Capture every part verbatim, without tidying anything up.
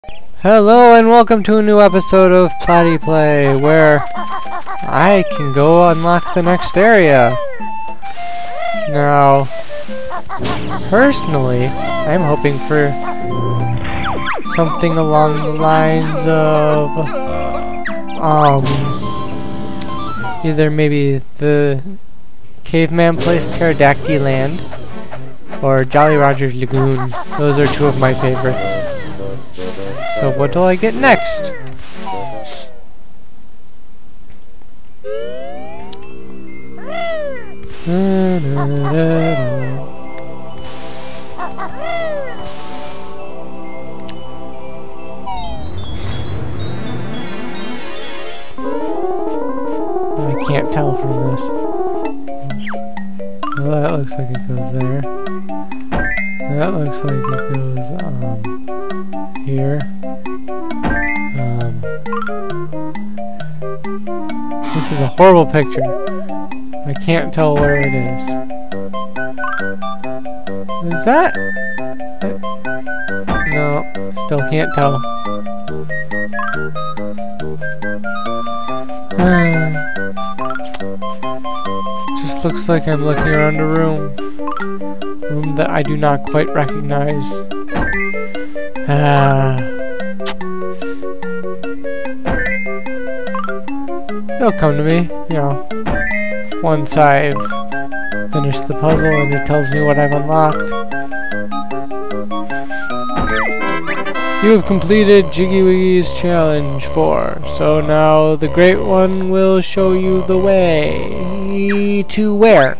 Hello and welcome to a new episode of Platy Play, where I can go unlock the next area. Now, personally, I'm hoping for something along the lines of, um, either maybe the Caveman Place Pterodactyl Land, or Jolly Roger's Lagoon. Those are two of my favorites. So what do I get next? Da, da, da, da. I can't tell from this. Well, that looks like it goes there. That looks like it goes um here. Um, this is a horrible picture. I can't tell where it is. Is that? I, no, still can't tell. Uh, just looks like I'm looking around a room. Room that I do not quite recognize. Ah. It'll come to me, you know, once I've finished the puzzle and it tells me what I've unlocked. You have completed Jiggy Wiggy's challenge four, so now the Great One will show you the way to where?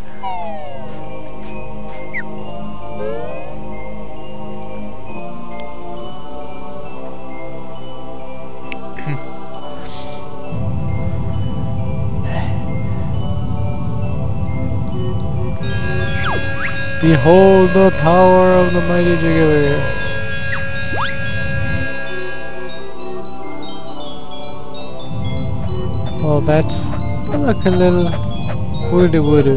Behold the power of the mighty Jiggy Wiggy. Well, that's like a little woody woody.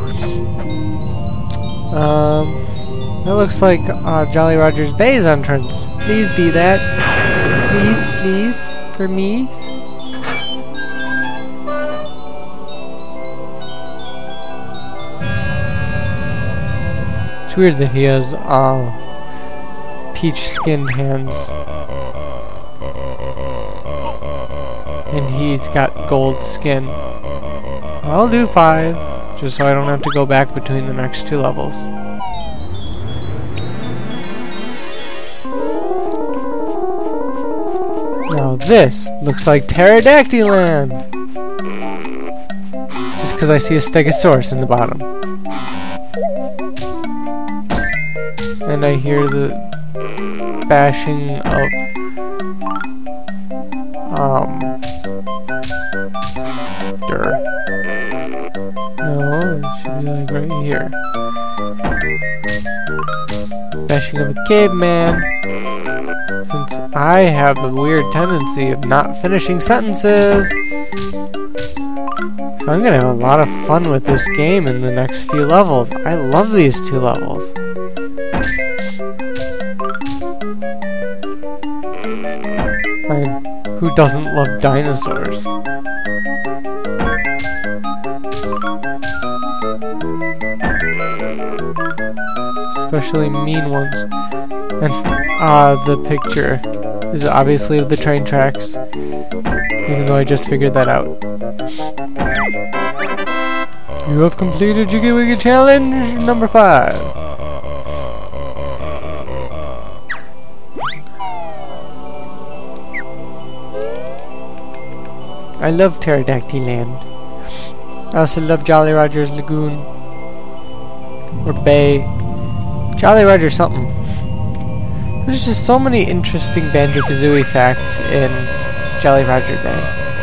Um, that looks like uh, Jolly Roger's Bay's entrance. Please be that. Please, please, for me. It's weird that he has uh, peach-skinned hands, and he's got gold skin. I'll do five, just so I don't have to go back between the next two levels. Now this looks like Pterodactyl Land, just because I see a Stegosaurus in the bottom. And I hear the bashing of um dirt. No, it should be like right here. Bashing of a caveman. Since I have a weird tendency of not finishing sentences. So I'm gonna have a lot of fun with this game in the next few levels. I love these two levels. I mean, who doesn't love dinosaurs? Especially mean ones. And ah, uh, the picture is obviously of the train tracks, even though I just figured that out. You have completed Jiggy Wiggy Challenge number five. I love Pterodactyl Land. I also love Jolly Roger's Lagoon. Or Bay. Jolly Roger something. There's just so many interesting Banjo-Kazooie facts in Jolly Roger Bay.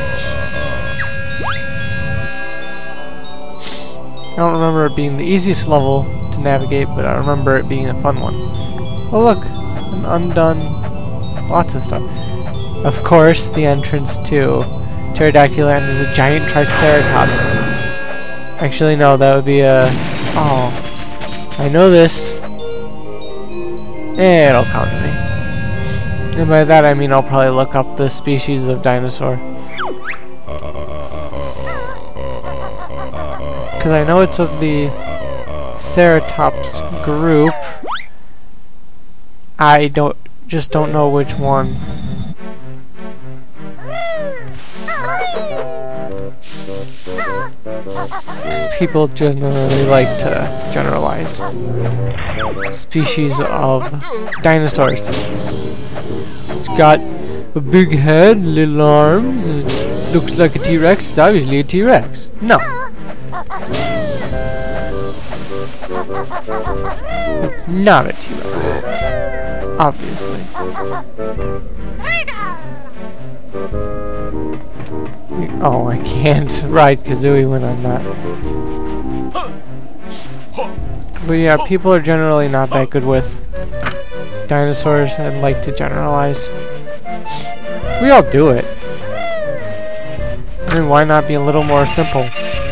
I don't remember it being the easiest level to navigate, but I remember it being a fun one. Oh look, an undone, lots of stuff. Of course, the entrance to Pterodactyl Land is a giant Triceratops. Actually, no, that would be a... Oh, I know this. It'll come to me. And by that I mean I'll probably look up the species of dinosaur. Because I know it's of the Ceratops group. I don't just don't know which one. Because people generally like to generalize species of dinosaurs. It's got a big head, little arms, and it looks like a T-Rex. It's obviously a T-Rex. No. It's not a T-Rex. Obviously. Oh, I can't ride Kazooie when I'm not. But yeah, people are generally not that good with dinosaurs and like to generalize. We all do it. I mean, why not be a little more simple?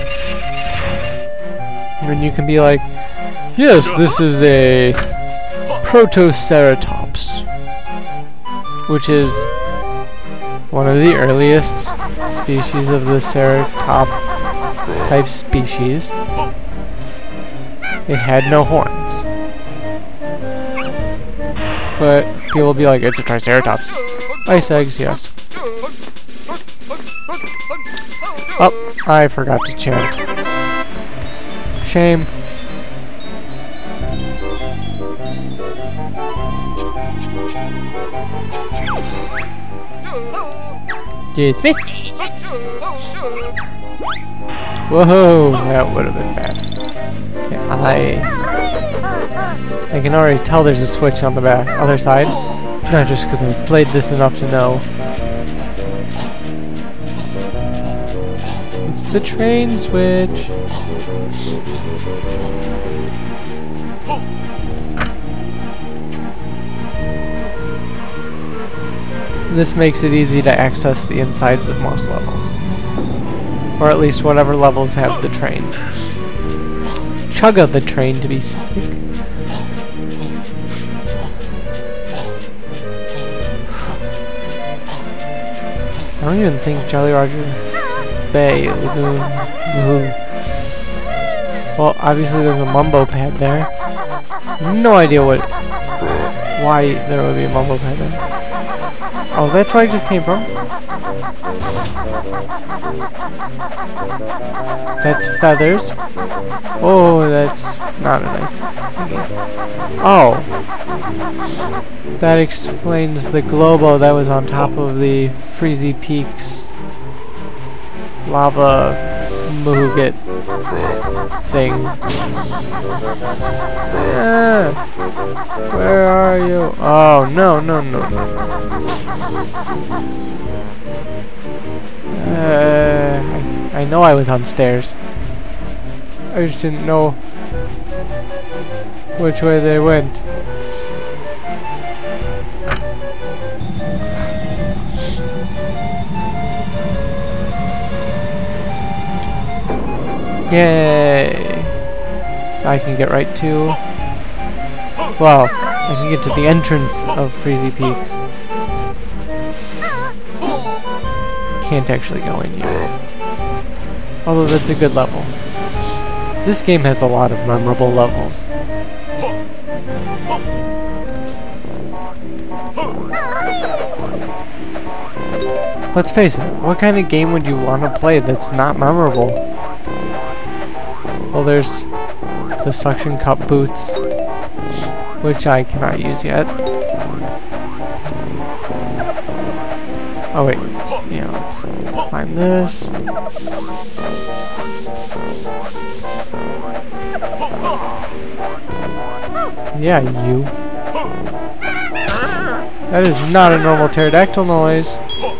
When you can be like, yes, this is a Protoceratops, which is one of the earliest species of the ceratop type species. It had no horns. But people will be like, it's a Triceratops. Ice eggs, yes. Oh, I forgot to chant. Shame. Dismiss. Whoa, that would have been bad. Okay, I I can already tell there's a switch on the back other side. Not just because I've played this enough to know. It's the train switch. This makes it easy to access the insides of most levels. Or at least whatever levels have the train. Chugga the train, to be specific. I don't even think Jolly Roger Bay Lagoon. Lagoon. Well, obviously there's a Mumbo pad there. No idea what, why there would be a Mumbo pad there. Oh, that's where I just came from? That's feathers. Oh, that's not a nice thingy. Oh. That explains the globo that was on top of the Freezy Peaks lava Mooget thing. Yeah. Where are you? Oh, no, no, no, no. Uh, I, I know I was on stairs. I just didn't know which way they went. Yay! I can get right to... Well, I can get to the entrance of Freezy Peaks. Can't actually go in yet. Although that's a good level. This game has a lot of memorable levels. Let's face it, what kind of game would you want to play that's not memorable? Well, there's the suction cup boots, which I cannot use yet. Oh wait, yeah, let's climb this. Yeah, you. That is not a normal pterodactyl noise.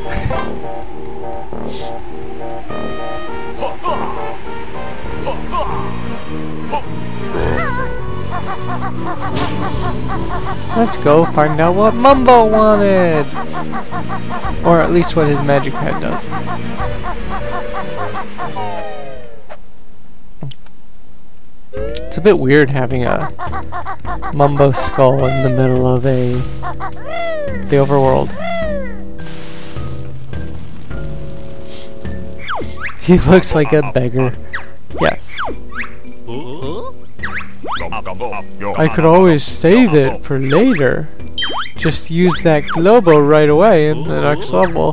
Let's go find out what Mumbo wanted! Or at least what his magic pad does. It's a bit weird having a Mumbo skull in the middle of a the overworld. He looks like a beggar. Yes. I could always save it for later. Just use that Globo right away in the next level.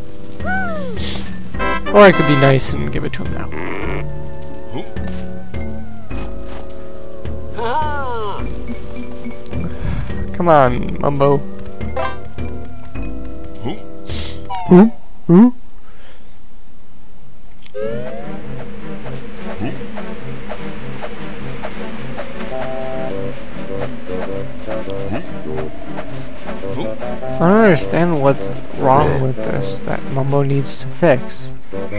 Or I could be nice and give it to him now. Come on, Mumbo. Ooh, ooh. I don't understand what's wrong with this that Mumbo needs to fix.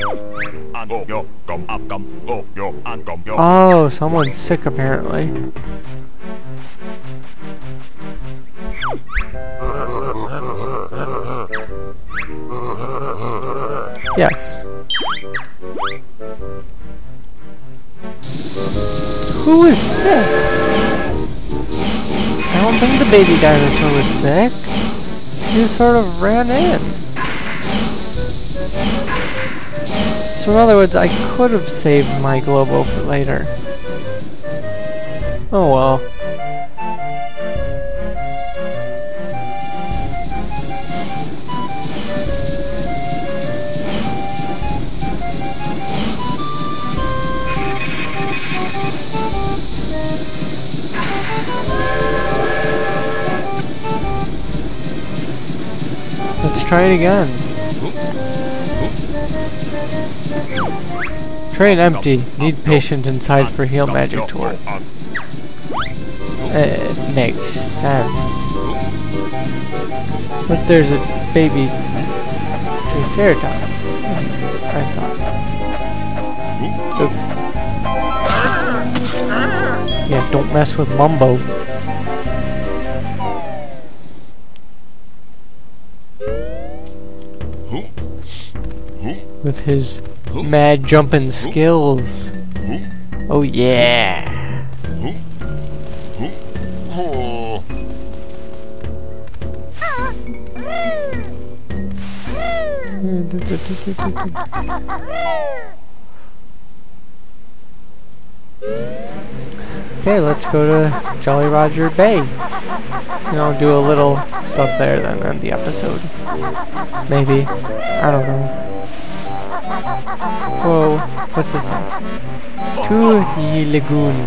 Oh, someone's sick apparently. Yes. Who is sick? I don't think the baby dinosaur was sick. He just sort of ran in. So in other words, I could have saved my Globo for later. Oh well. Let's try it again. Train empty. Need patient inside for heal magic to work. It makes sense. But there's a baby Triceratops. I thought. Oops. Yeah, don't mess with Mumbo. With his mad jumping skills. Oh yeah. Okay, let's go to Jolly Roger Bay. You know, do a little stuff there, then end the episode. Maybe. I don't know. Whoa, what's this thing? Tooie Lagoon.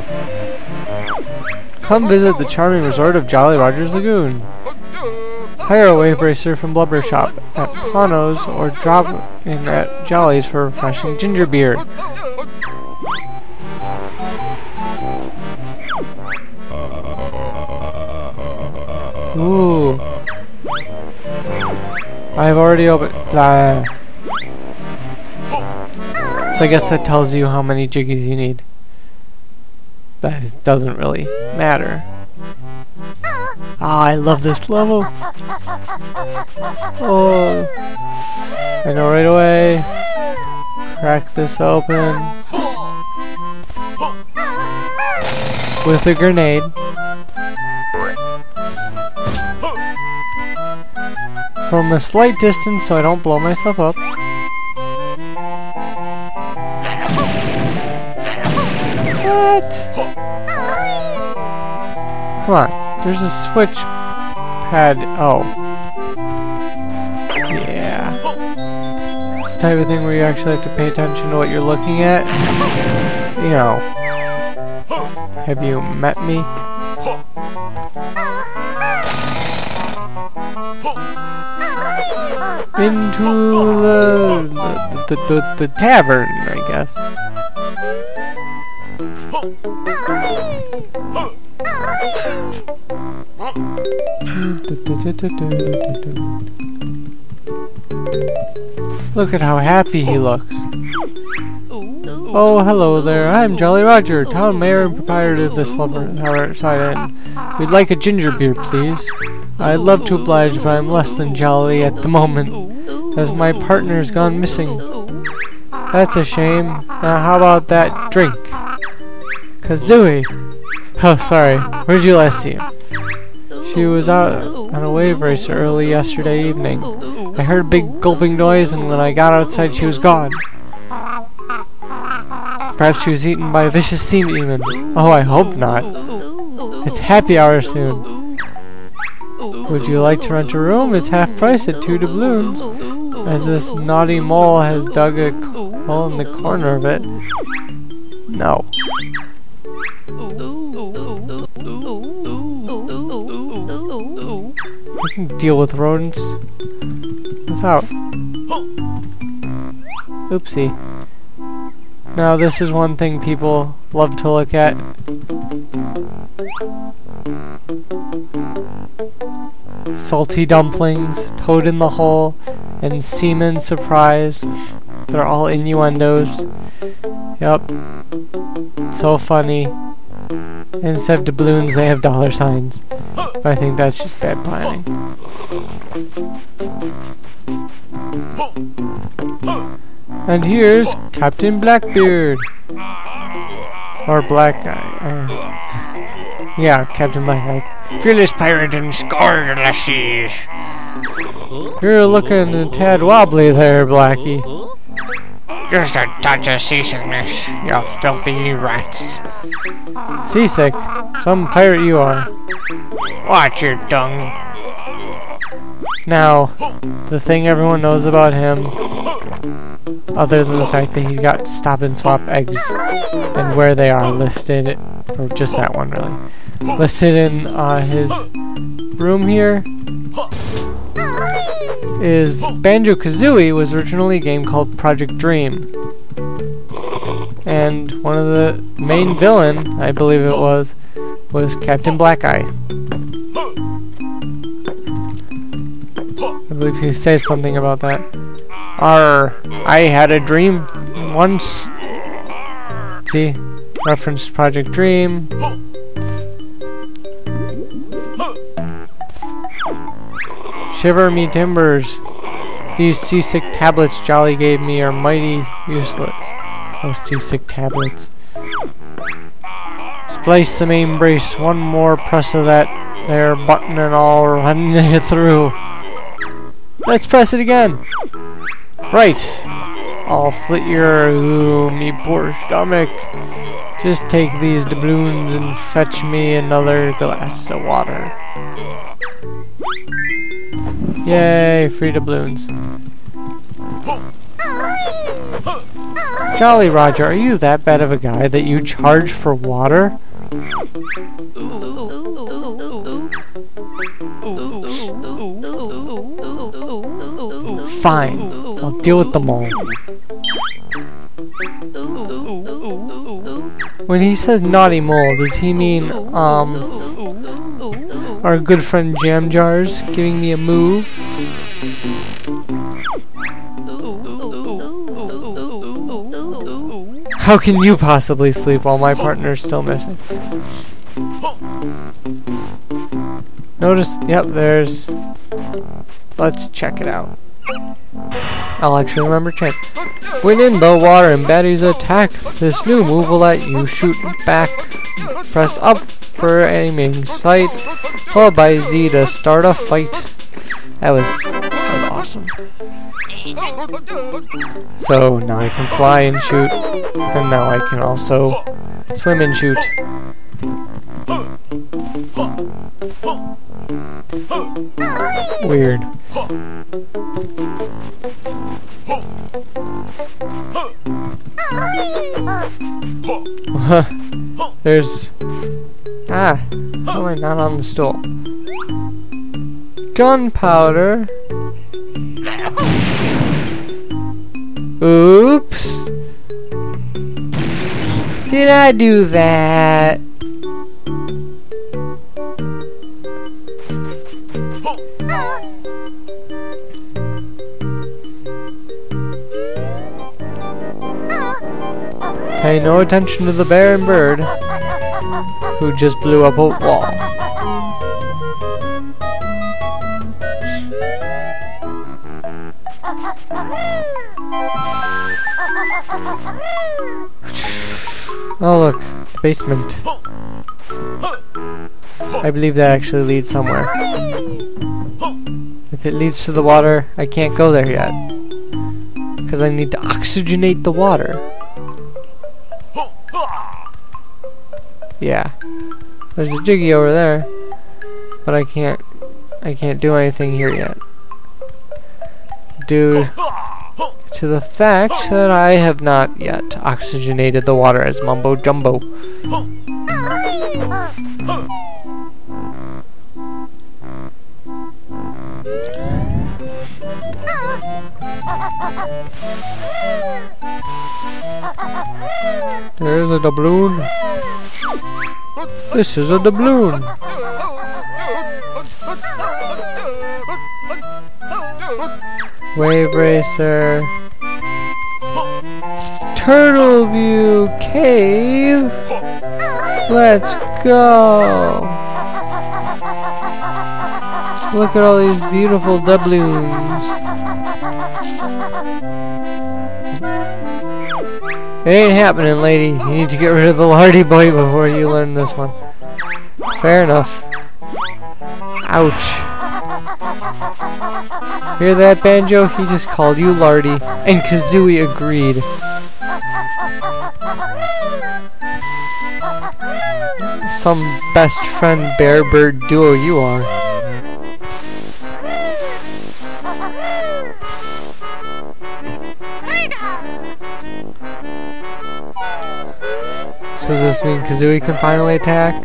Come visit the charming resort of Jolly Roger's Lagoon. Hire a wave racer from Blubber Shop at Pano's or drop in at Jolly's for refreshing ginger beer. Ooh. I've already opened. Blah. So I guess that tells you how many jiggies you need. That doesn't really matter. Ah, I love this level. Oh, I know right away. Crack this open with a grenade. From a slight distance so I don't blow myself up. What? Come on, there's a switch pad. Oh. Yeah. It's the type of thing where you actually have to pay attention to what you're looking at. You know. Have you met me? Into the the, the, the, the tavern, I guess. Look at how happy he looks. Oh, hello there. I'm Jolly Roger, town mayor and proprietor of this lover side inn. We'd like a ginger beer, please. I'd love to oblige, but I'm less than jolly at the moment, as my partner's gone missing. That's a shame. Now, how about that drink? Kazooie! Oh, sorry. Where did you last see him? She was out on a wave race early yesterday evening. I heard a big gulping noise, and when I got outside, she was gone. Perhaps she was eaten by a vicious sea demon. Oh, I hope not. It's happy hour soon. Would you like to rent a room? It's half price at two doubloons. As this naughty mole has dug a hole in the corner of it. No. I can deal with rodents without. Oopsie. Now this is one thing people love to look at. Salty dumplings, toad in the hole, and semen surprise. They're all innuendos. Yup. So funny. Instead of doubloons, they have dollar signs. But I think that's just bad planning. And here's Captain Blackbeard. Or Black Guy. Uh, yeah, Captain Black Guy. Fearless pirate and scourge of the seas. You're looking a tad wobbly there, Blackie. Just a touch of seasickness, you filthy rats. Seasick? Some pirate you are. Watch your tongue. Now, the thing everyone knows about him, other than the fact that he's got stop and swap eggs, and where they are listed, or just that one really, listed in uh, his room here, is Banjo-Kazooie was originally a game called Project Dream. And one of the main villain, I believe it was, was Captain Black Eye. I believe he says something about that. Arr, I had a dream once. See? Reference Project Dream. Shiver me timbers. These seasick tablets Jolly gave me are mighty useless. Oh, seasick tablets. Splice the main brace. One more press of that there button and I'll run you through. Let's press it again. Right. I'll slit your ooh, me poor stomach. Just take these doubloons and fetch me another glass of water. Yay, free doubloons. Jolly Roger, are you that bad of a guy that you charge for water? Fine, I'll deal with them all. When he says naughty mole, does he mean, um, our good friend Jam Jars giving me a move? How can you possibly sleep while my partner's still missing? Notice, yep, there's... Let's check it out. I'll actually remember check. When in the water and baddies attack, this new move will let you shoot back. Press up for aiming sight, followed by Z to start a fight. That was, that was awesome. So now I can fly and shoot, and now I can also swim and shoot. Weird. There's... Ah, how am I not on the stool? Gunpowder. Oops. Did I do that? Pay no attention to the bear and bird who just blew up a wall. Oh look, the basement. I believe that actually leads somewhere. If it leads to the water, I can't go there yet. Because I need to oxygenate the water. Yeah. There's a Jiggy over there. But I can't I can't do anything here yet. Due to the fact that I have not yet oxygenated the water as mumbo jumbo. There's a doubloon. This is a doubloon. Wave Racer. Turtle View Cave. Let's go. Look at all these beautiful doubloons. It ain't happening, lady. You need to get rid of the lardy boy before you learn this one. Fair enough. Ouch. Hear that, Banjo? He just called you lardy. And Kazooie agreed. Some best friend bear bird duo you are. So does this mean Kazooie can finally attack?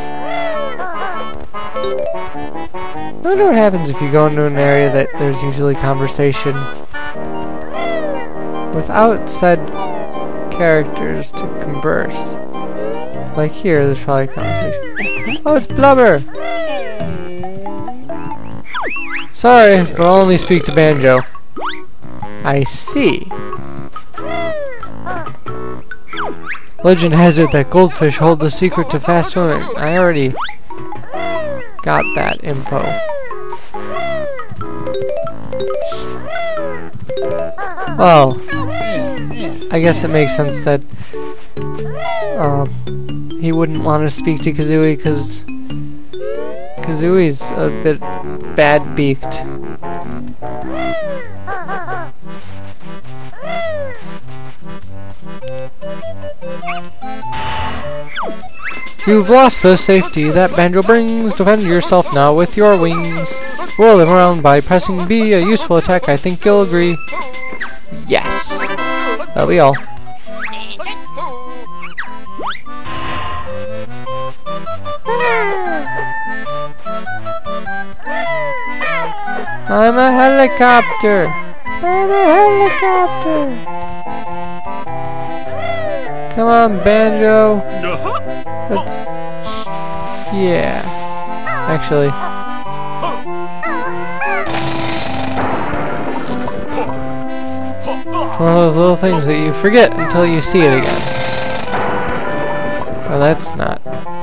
I wonder what happens if you go into an area that there's usually conversation without said characters to converse. Like here, there's probably conversation. Oh, it's Blubber! Sorry, but I'll only speak to Banjo. I see. Legend has it that goldfish hold the secret to fast swimming. I already got that info. Well, I guess it makes sense that um, he wouldn't want to speak to Kazooie because Kazooie's a bit bad-beaked. You've lost the safety that Banjo brings. Defend yourself now with your wings. Whirl them around by pressing B, a useful attack, I think you'll agree. Yes! That'll be all. I'm a helicopter! I'm a helicopter! Come on, Banjo! Let's... Yeah. Actually... one of those little things that you forget until you see it again. Well, that's not...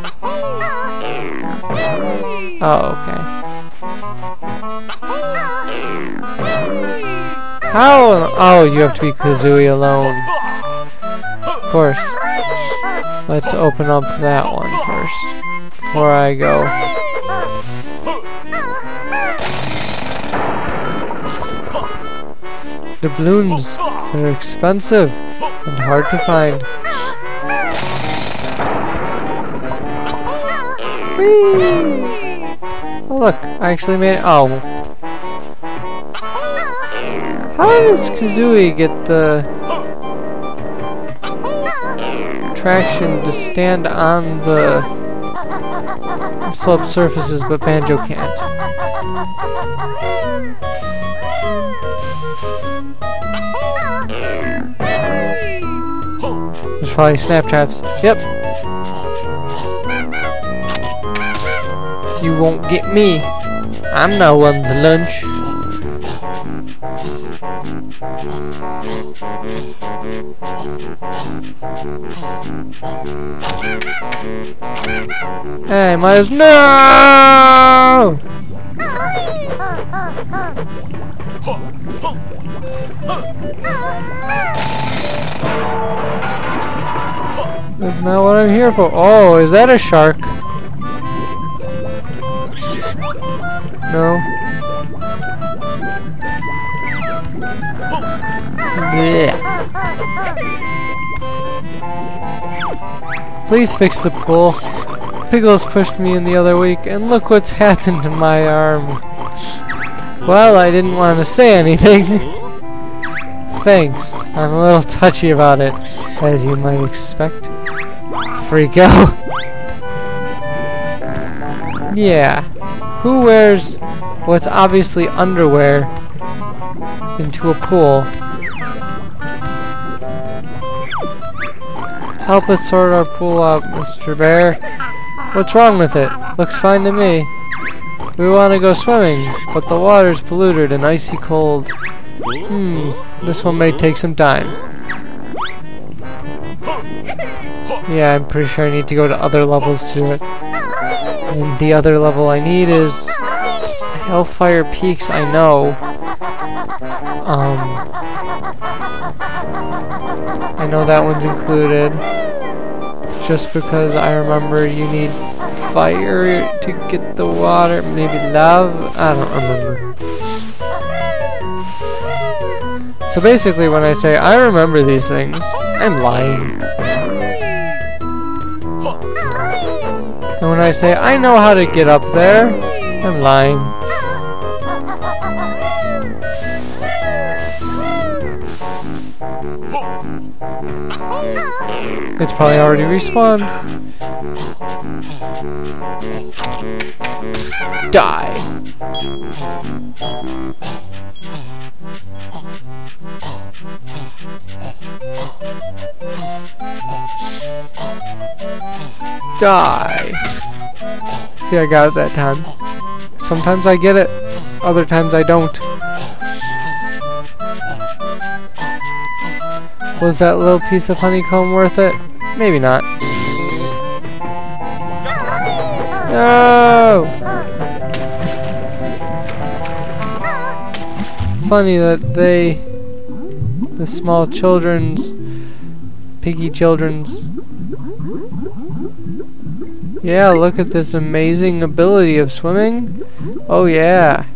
Oh, okay. How? Oh, you have to be Kazooie alone. Of course. Let's open up that one first before I go. The balloons are expensive and hard to find. Whee! Oh look, I actually made it. Oh. How does Kazooie get the traction to stand on the sloped surfaces, but Banjo can't? There's probably snap traps. Yep. You won't get me. I'm no one's lunch. Hey, Miles, no! That's not what I'm here for. Oh, is that a shark? No. Blech. Please fix the pool. Pickles pushed me in the other week, and look what's happened to my arm. Well, I didn't want to say anything. Thanks. I'm a little touchy about it, as you might expect. Freak out. Yeah. Who wears what's obviously underwear into a pool? Help us sort our pool out, Mister Bear. What's wrong with it? Looks fine to me. We want to go swimming, but the water's polluted and icy cold. Hmm, this one may take some time. Yeah, I'm pretty sure I need to go to other levels to it. And the other level I need is Hellfire Peaks, I know. Um, I know that one's included. Just because I remember you need fire to get the water. Maybe lava? I don't remember. So basically when I say I remember these things, I'm lying. And when I say I know how to get up there, I'm lying. It's probably already respawned. Die. Die. See, I got it that time. Sometimes I get it, other times I don't. Was that little piece of honeycomb worth it? Maybe not. No! Funny that they, the small children's, piggy children's. Yeah, look at this amazing ability of swimming. Oh yeah.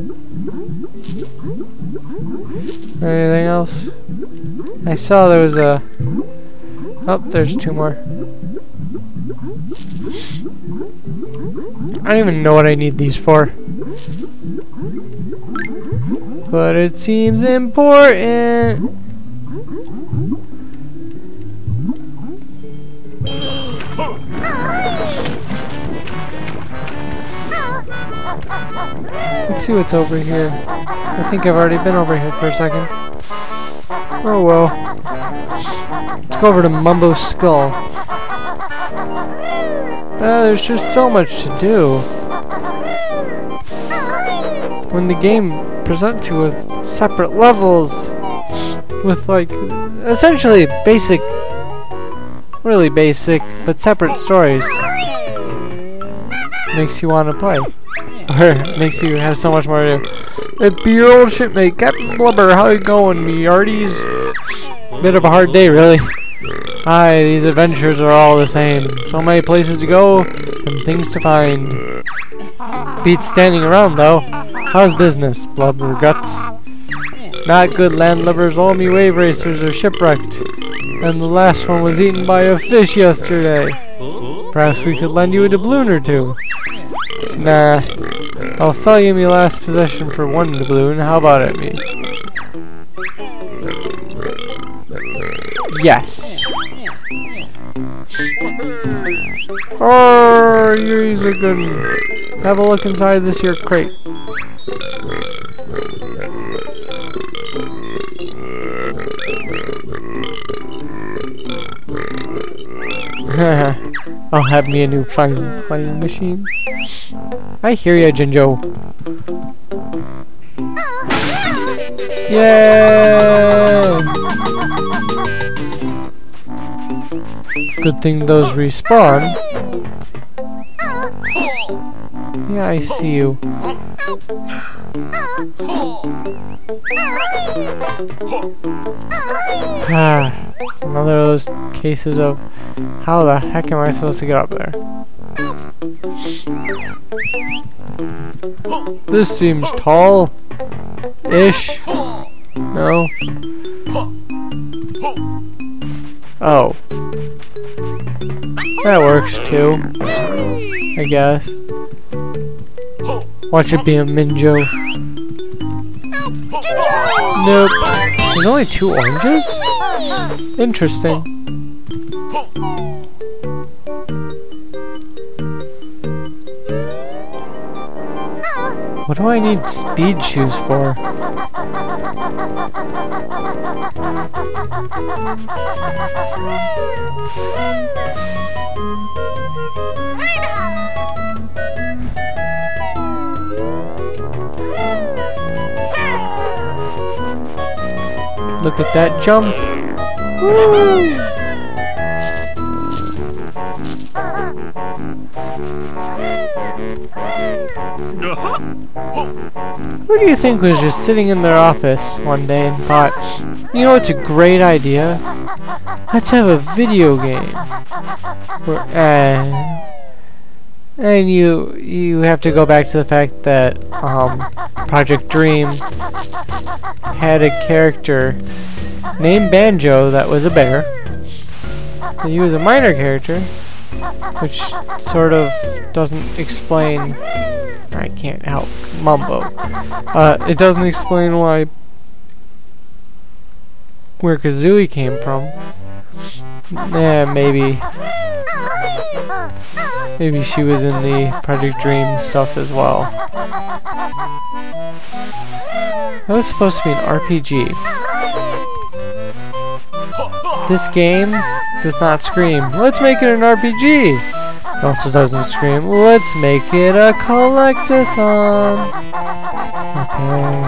Anything else? I saw there was a... Oh, there's two more. I don't even know what I need these for. But it seems important. Let's see what's over here. I think I've already been over here for a second. Oh well. Let's go over to Mumbo's Skull. Uh, there's just so much to do. When the game presents you with separate levels, with like, essentially basic, really basic, but separate stories, makes you want to play. Or makes you have so much more to do. It be your old shipmate, Captain Blubber. How you going, me hearties? Bit of a hard day, really. Aye, these adventures are all the same. So many places to go and things to find. Beats standing around, though. How's business, Blubber Guts? Not good, landlubbers. All me wave racers are shipwrecked. And the last one was eaten by a fish yesterday. Perhaps we could lend you a doubloon or two. Nah. I'll sell you me last possession for one doubloon. How about it, me? Yes. Oh, you're a good one. Have a look inside this here crate. I'll have me a new fine playing machine. I hear ya, Jinjo. Yay! Good thing those respawn. Yeah, I see you. Ah, another of those cases of how the heck am I supposed to get up there? This seems tall-ish. No? Oh. That works too, I guess. Watch it be a Minjo. Nope. There's only two oranges? Interesting. What do I need speed shoes for? Look at that jump! Woo! Who do you think was just sitting in their office one day and thought, you know, it's a great idea. Let's have a video game. Where, uh, and you you have to go back to the fact that um, Project Dream had a character named Banjo that was a bear. And he was a minor character, which sort of doesn't explain. I can't help mumbo. Uh, it doesn't explain why where Kazooie came from. Yeah, maybe. Maybe she was in the Project Dream stuff as well. That was supposed to be an R P G. This game does not scream, let's make it an R P G! It also doesn't scream, let's make it a collectathon! Okay.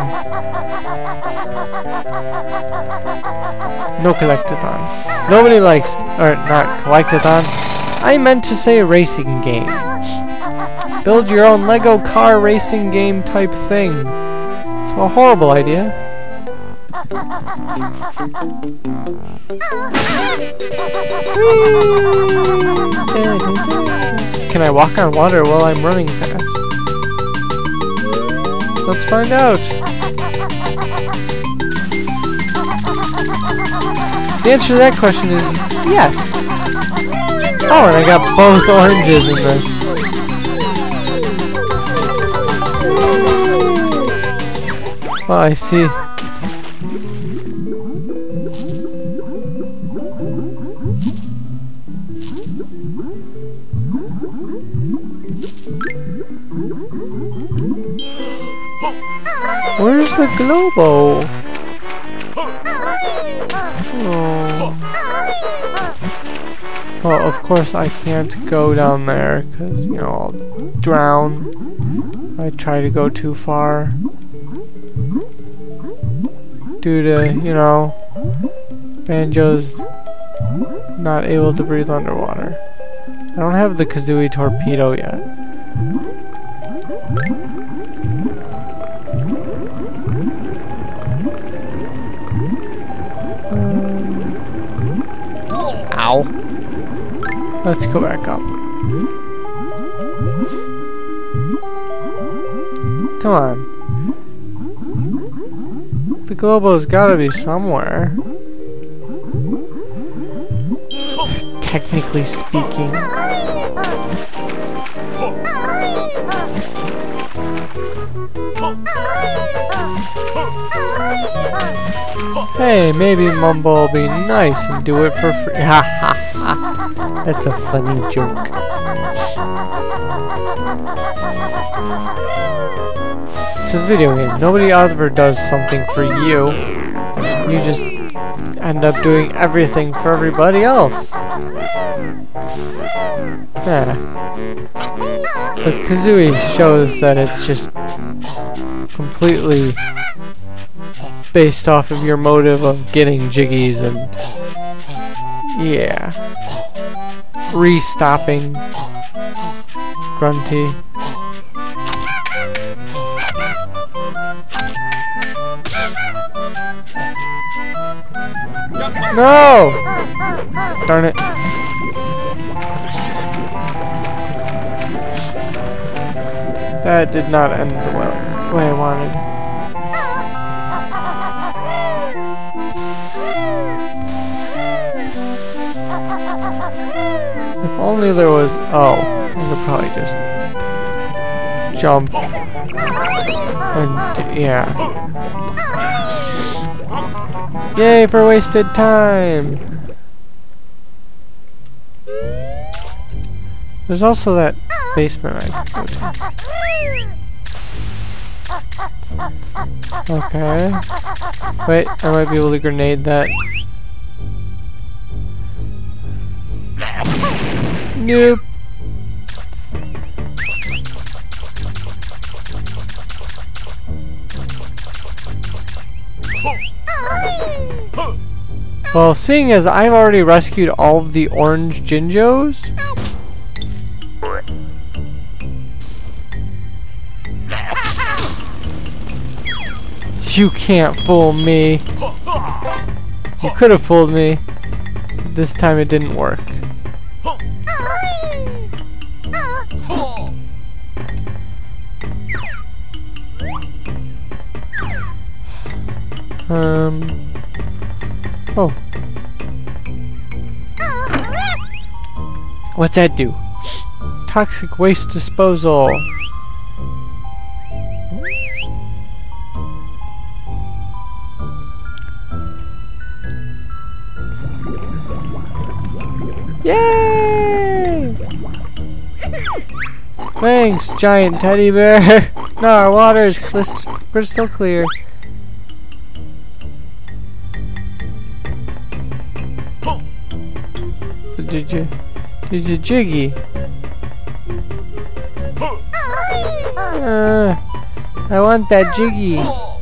No collectathon. Nobody likes, or not collectathon. I meant to say racing game. Build your own Lego car racing game type thing. It's a horrible idea. Can I walk on water while I'm running fast? Let's find out. The answer to that question is yes. Oh, and I got both oranges in this. Oh, I see. Where's the Globo? Oh. Well, of course I can't go down there because, you know, I'll drown if I try to go too far. Due to, you know, Banjo's not able to breathe underwater. I don't have the Kazooie torpedo yet. Ow. Let's go back up. Come on. The Globo's gotta be somewhere. Technically speaking. Hey, maybe Mumbo will be nice and do it for free. Ha ha ha. That's a funny joke. It's a video game. Nobody ever does something for you. You just end up doing everything for everybody else. Yeah. But Kazooie shows that it's just completely based off of your motive of getting jiggies and yeah, re-stopping Grunty. No! Darn it. That did not end the way, way I wanted. If only there was... Oh, I could probably just jump. And yeah. Yay for wasted time! There's also that basement I can go to. Okay. Wait, I might be able to grenade that. Nope. Well, seeing as I've already rescued all of the orange Jinjos, you can't fool me. You could have fooled me. This time it didn't work. Um. Oh. What's that do? Toxic waste disposal. Yay! Thanks, giant teddy bear. No, our water is crystal clear. Did you, did you jiggy? Uh, I want that jiggy.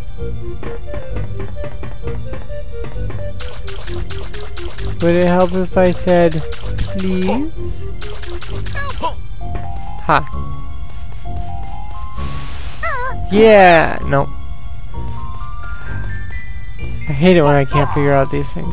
Would it help if I said, please? Ha. Yeah, nope. I hate it when I can't figure out these things.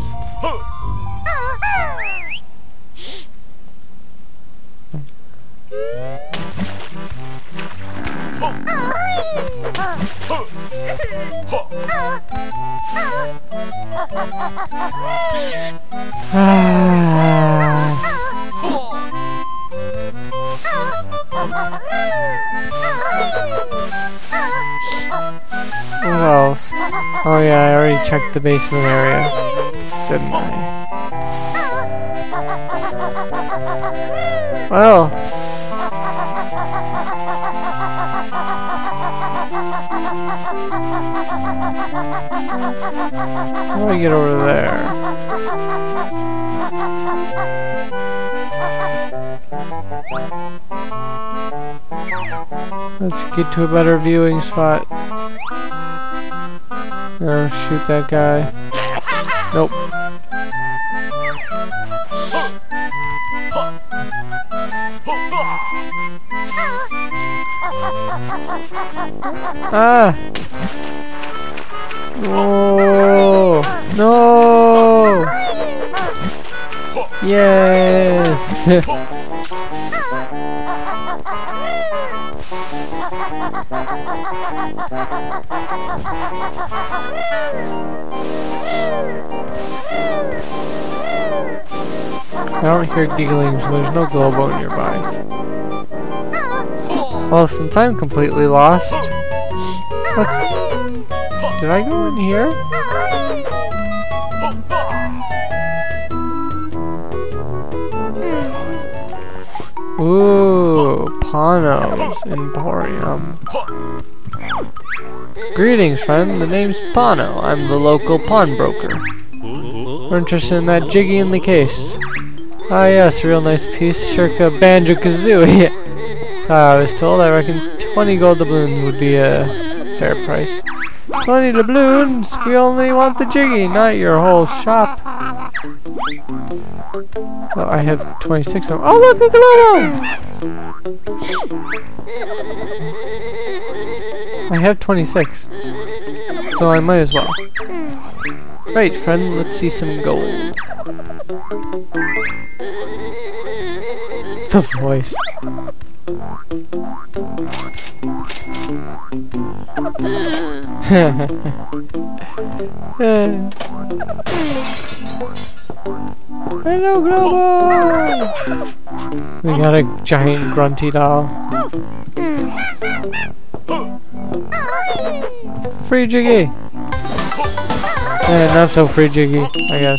What else? Oh yeah, I already checked the basement area, didn't I? Well, how do I get over there? Let's get to a better viewing spot. Oh, shoot that guy. Nope. Ah! Oh no! Yes! I don't hear giggling, so there's no globo nearby. Well, since I'm completely lost, let's... Did I go in here? Ooh, Pano's Emporium. Greetings, friend. The name's Pano. I'm the local pawnbroker. We're interested in that jiggy in the case. Ah yes, real nice piece. Circa Banjo-Kazooie. So I was told. I reckon twenty gold doubloons would be a fair price. twenty doubloons? We only want the jiggy, not your whole shop. Oh, I have twenty-six of them. Oh look, a globo! I have twenty-six. So I might as well. Right, friend, let's see some gold. The voice. Hello, Globo! We got a giant grunty doll. Free Jiggy! Eh, not so free Jiggy, I guess.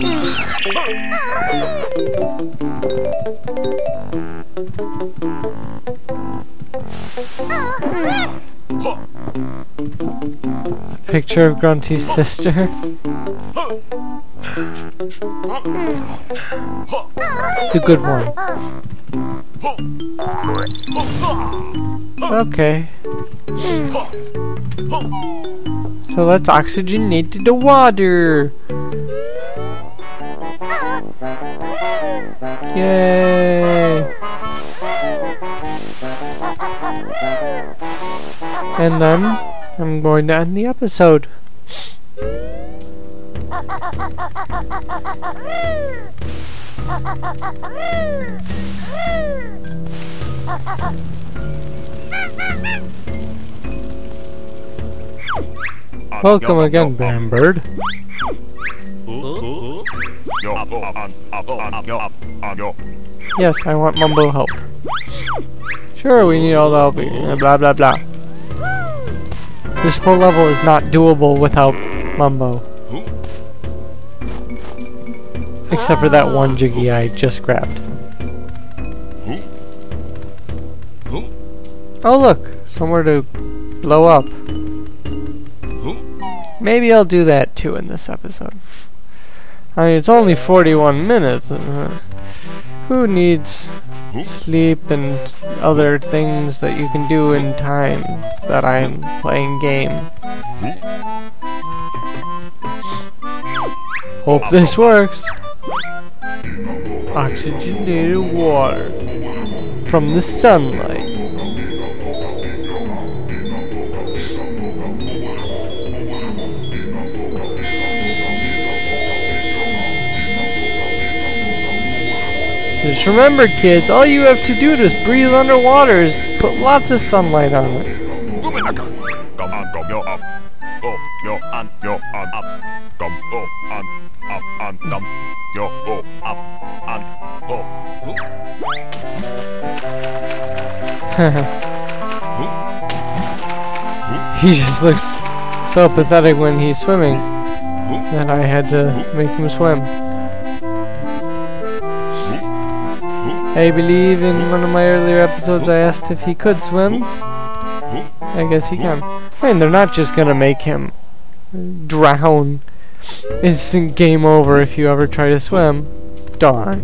Picture of Grunty's sister. The good one. Okay. So let's oxygenate the water. Yay! And then I'm going to end the episode. Welcome again, Bam Bird. Yes, I want Mumbo help. Sure, we need all the help. Blah blah blah. This whole level is not doable without Mumbo. Except for that one Jiggy I just grabbed. Oh look, somewhere to blow up. Maybe I'll do that too in this episode. I mean, it's only forty-one minutes. Uh, who needs sleep and other things that you can do in times that I'm playing game? Hope this works. Oxygenated water from the sunlight. Just remember, kids, all you have to do to breathe underwater is put lots of sunlight on it. He just looks so pathetic when he's swimming that I had to make him swim. I believe in one of my earlier episodes I asked if he could swim. I guess he can. I mean, they're not just gonna make him drown. Instant game over if you ever try to swim. Darn.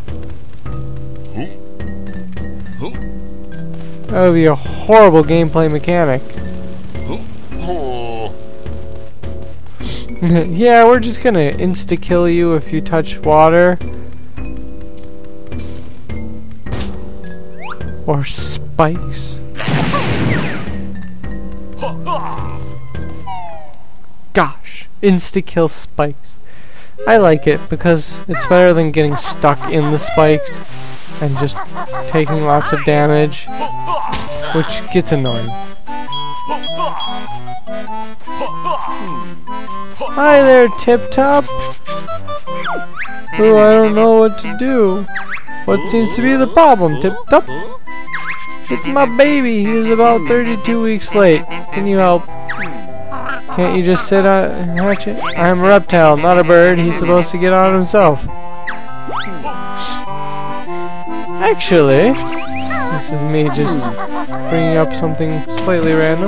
That would be a horrible gameplay mechanic. Yeah, we're just gonna insta-kill you if you touch water. Or spikes. Gosh, insta-kill spikes. I like it because it's better than getting stuck in the spikes and just taking lots of damage, which gets annoying. Hi there, Tip Top. Oh, I don't know what to do. What seems to be the problem, Tip Top? It's my baby. He is about thirty-two weeks late. Can you help? Can't you just sit on and hatch it? I'm a reptile, not a bird. He's supposed to get on himself. Actually, this is me just bringing up something slightly random.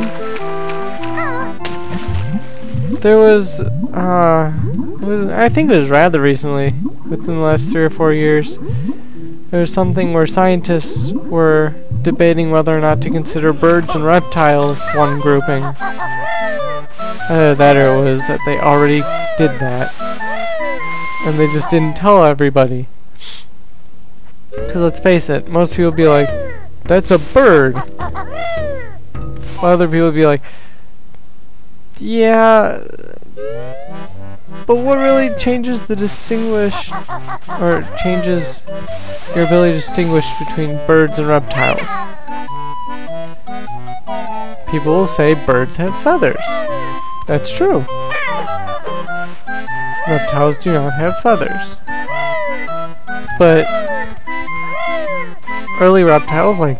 There was, uh, it was, I think it was rather recently, within the last three or four years, there was something where scientists were debating whether or not to consider birds and reptiles one grouping. Either that or it was that they already did that, and they just didn't tell everybody. Because let's face it, most people would be like, that's a bird. While other people would be like, yeah, But what really changes the distinguish, or changes your ability to distinguish between birds and reptiles? People will say birds have feathers. That's true. Reptiles do not have feathers. But early reptiles, like,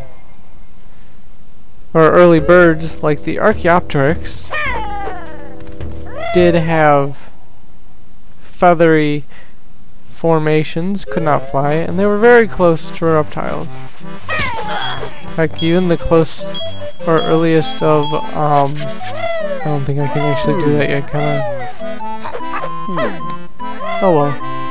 or early birds, like the Archaeopteryx, did have feathery formations, could not fly, and they were very close to reptiles. In fact, even the close or earliest of, um, I don't think I can actually do that yet, can I? Oh well.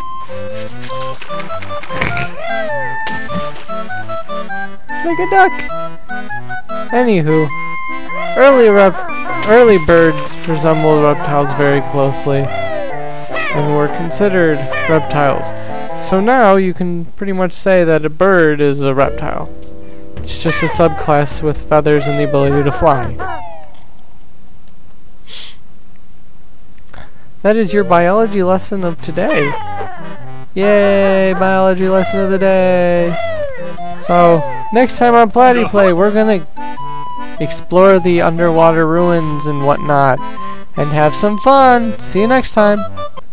Like a duck! Anywho, early rep early birds resembled reptiles very closely and were considered reptiles. So now you can pretty much say that a bird is a reptile. It's just a subclass with feathers and the ability to fly. That is your biology lesson of today. Yay, biology lesson of the day. So, next time on Platy Play, we're gonna explore the underwater ruins and whatnot, and have some fun. See you next time.